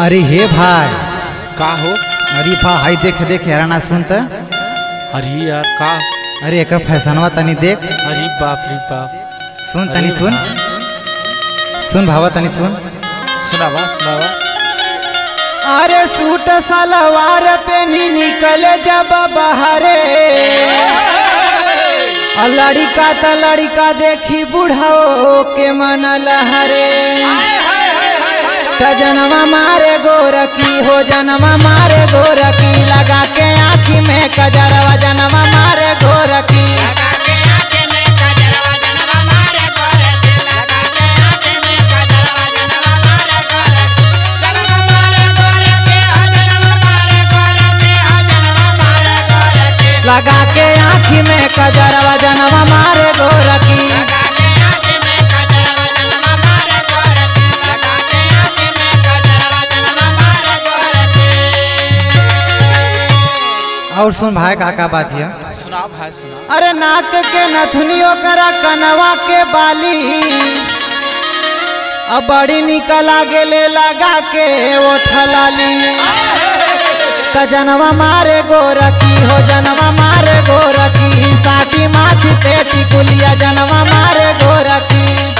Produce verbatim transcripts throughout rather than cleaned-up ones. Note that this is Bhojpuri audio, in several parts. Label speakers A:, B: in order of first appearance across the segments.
A: अरे हे भाई
B: का हो?
A: अरे भाई देख देख यार सुन त।
B: अरे यार का?
A: अरे एक फैशनवा तनी देख।
B: अरे बाप रे बाप।
A: सुन तनी सुन सुन भावा तनी सुन
B: सुनावा सुनावा।
A: अरे सूट सलवार पहनी निकले जब बहरे, लड़का त लड़का देखी बुढ़ाओ के मन लहरे। त जनवा मारे गोरकी हो जनवा मारे गोरकी, लगा के आँखी में कजरवा जनवा मारे गोरकी। लगा के आँखी में कजरवा जनवा मारे गोरकी। और सुन भाई का का बात है?
B: सुना भाई सुना।
A: अरे नाक के नथुनियों करा कनवा के बाली, अब बड़ी निकला गेले लगा के वो ठलाली। त जनवा मारे गोरकी हो जनवा मारे गोरकी, साटी माछी पेटी कुलिया जनवा मारे गोरकी।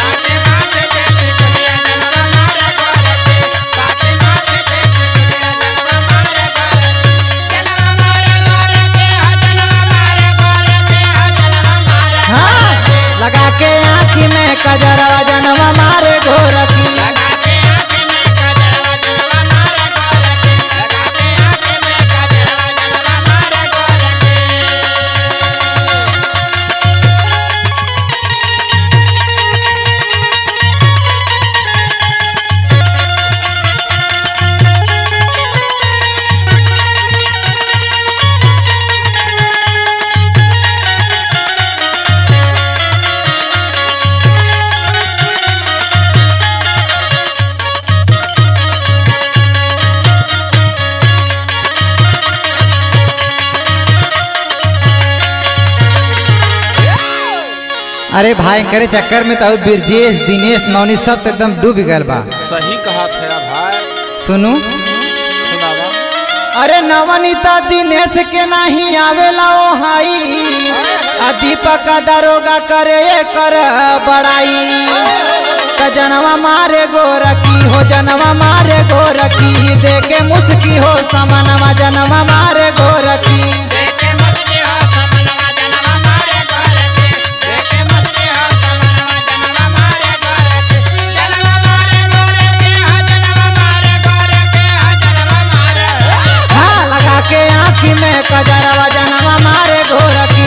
A: हाँ, लगा के आँखी में कजरवा जनवा मारे गोरकी। अरे भाई करे चक्कर में तो बिरजेश दिनेश नौनी सब एकदम डूब गल बा।
B: सही कहा था भाई।
A: सुनू
B: सुनावा।
A: अरे नवनीता दिनेश के नहीं आवेला ओ हाई, आ दीपक दरोगा करे कर बड़ाई। त जनवा मारे गोरकी हो जनवा मारे गोरकी, देखे मुस्की हो समनवा जनवा मारे गोरकी। में कजरवा जनवा मारे गोरकी।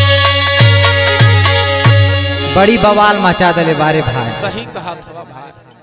A: बड़ी बवाल मचा दले बारे भाई।
B: सही कहा था भाई।